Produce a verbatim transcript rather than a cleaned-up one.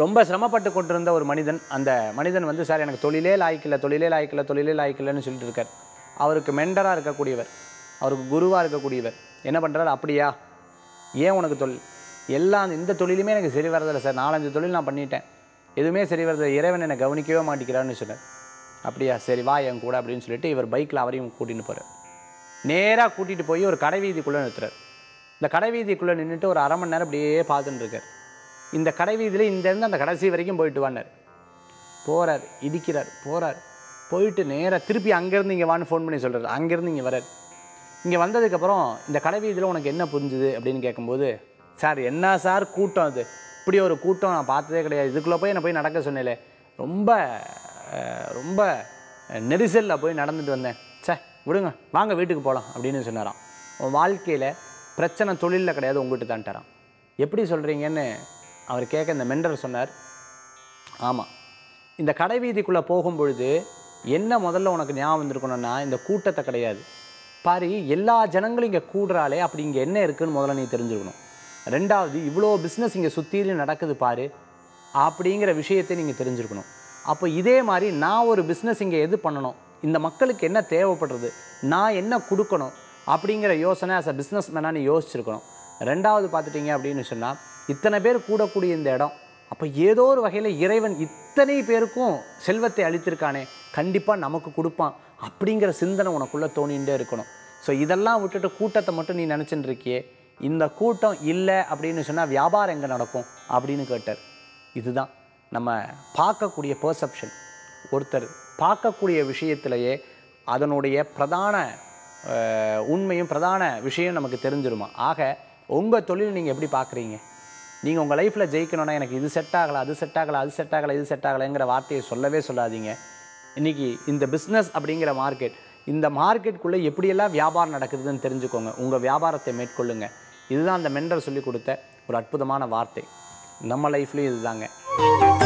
ரொம்ப சிரமப்பட்டு கொண்டிருந்த ஒரு மனிதன், அந்த மனிதன் வந்து சார் எனக்கு தொழிலே லாய்க்கில்லை தொழிலே லாய்க்கில்லை தொழிலே லாய்க்கில்லைன்னு சொல்லிட்டு இருக்கார். அவருக்கு மெண்டராக இருக்கக்கூடியவர், அவருக்கு குருவாக இருக்கக்கூடியவர் என்ன பண்ணுறாரு, அப்படியா ஏன் உனக்கு தொழில் எல்லாம் இந்த தொழிலுமே எனக்கு சரி வரதில்லை சார், நாலஞ்சு தொழில் நான் பண்ணிட்டேன், எதுவுமே சரி வரதில்லை, இறைவன் என்னை கவனிக்கவே மாட்டேங்கிறான்னு சொன்னார். அப்படியா சரி வா என் கூட அப்படின்னு சொல்லிட்டு இவர் பைக்கில் அவரையும் கூட்டின்னு போகிறார். நேராக கூட்டிகிட்டு போய் ஒரு கடை வீதிக்குள்ளே நிறுத்துறார். இந்த கடை வீதிக்குள்ளே நின்றுட்டு ஒரு அரை மணி நேரம் அப்படியே பார்த்துட்டு இருக்கார். இந்த கடை வீதியில் இந்தேருந்து அந்த கடைசி வரைக்கும் போயிட்டு வானார். போகிறார், இடிக்கிறார், போகிறார், போயிட்டு நேராக திருப்பி அங்கேருந்து இங்கே வான்னு ஃபோன் பண்ணி சொல்கிறார். அங்கேருந்து இங்கே வரார். இங்கே வந்ததுக்கப்புறம் இந்த கடை வீதியில் உனக்கு என்ன புரிஞ்சுது அப்படின்னு கேட்கும்போது, சார் என்ன சார் கூட்டம், அது இப்படி ஒரு கூட்டம் நான் பார்த்ததே கிடையாது, இதுக்குள்ளே போய் என்னை போய் நடக்க சொன்னேலே, ரொம்ப ரொம்ப நெரிசலில் போய் நடந்துட்டு வந்தேன், சே விடுங்க வாங்க வீட்டுக்கு போகலாம் அப்படின்னு சொன்னாராம். உன் வாழ்க்கையில் பிரச்சனை தொழிலில் கிடையாது உங்கள்கிட்ட தான்ட்டாரான். எப்படி சொல்கிறீங்கன்னு அவர் கேட்க இந்த மெண்டர் சொன்னார், ஆமாம் இந்த கடை வீதிக்குள்ளே போகும்பொழுது என்ன முதல்ல உனக்கு ஞாபகம் வந்திருக்கணும்னா இந்த கூட்டத்தை கிடையாது பாரு, எல்லா ஜனங்களும் இங்கே கூடுறாலே அப்படி இங்கே என்ன இருக்குதுன்னு முதல்ல நீ தெரிஞ்சுக்கணும். ரெண்டாவது இவ்வளோ பிஸ்னஸ் இங்கே சுற்றிலும் நடக்குது பாரு அப்படிங்கிற விஷயத்தை நீங்கள் தெரிஞ்சுருக்கணும். அப்போ இதே மாதிரி நான் ஒரு பிஸ்னஸ் இங்கே எது பண்ணணும், இந்த மக்களுக்கு என்ன தேவைப்படுறது, நான் என்ன கொடுக்கணும் அப்படிங்கிற யோசனை ஆஸ் அ பிஸ்னஸ் மேனாக நீ யோசிச்சிருக்கணும். ரெண்டாவது பார்த்துட்டிங்க அப்படின்னு சொன்னால் இத்தனை பேர் கூடக்கூடிய இந்த இடம், அப்போ ஏதோ ஒரு வகையில் இறைவன் இத்தனை பேருக்கும் செல்வத்தை அளித்திருக்கானே, கண்டிப்பாக நமக்கு கொடுப்பான் அப்படிங்கிற சிந்தனை உனக்குள்ளே தோணிகிட்டே இருக்கணும். ஸோ இதெல்லாம் விட்டுட்டு கூட்டத்தை மட்டும் நீ நினச்சிட்டு இருக்கியே, இந்த கூட்டம் இல்லை அப்படின்னு சொன்னால் வியாபாரம் எங்கே நடக்கும் அப்படின்னு கேட்டார். இதுதான் நம்ம பார்க்கக்கூடிய பெர்செப்ஷன். ஒருத்தர் பார்க்கக்கூடிய விஷயத்திலேயே அதனுடைய பிரதான உண்மையும் பிரதான விஷயம் நமக்கு தெரிஞ்சிருமா. ஆக உங்கள் தொழில் நீங்கள் எப்படி பார்க்குறீங்க, நீங்கள் உங்கள் லைஃப்பில் ஜெயிக்கணும்னா எனக்கு இது செட் ஆகலை அது செட் ஆகலை அது செட் ஆகலை இது செட் ஆகலைங்கிற வார்த்தையை சொல்லவே சொல்லாதீங்க. இன்றைக்கி இந்த பிஸ்னஸ் அப்படிங்கிற மார்க்கெட், இந்த மார்க்கெட்டுக்குள்ளே எப்படியெல்லாம் வியாபாரம் நடக்குதுன்னு தெரிஞ்சுக்கோங்க, உங்கள் வியாபாரத்தை மேற்கொள்ளுங்க. இதுதான் அந்த மெண்டர் சொல்லி கொடுத்த ஒரு அற்புதமான வார்த்தை. நம்ம லைஃப்லேயும் இதுதாங்க.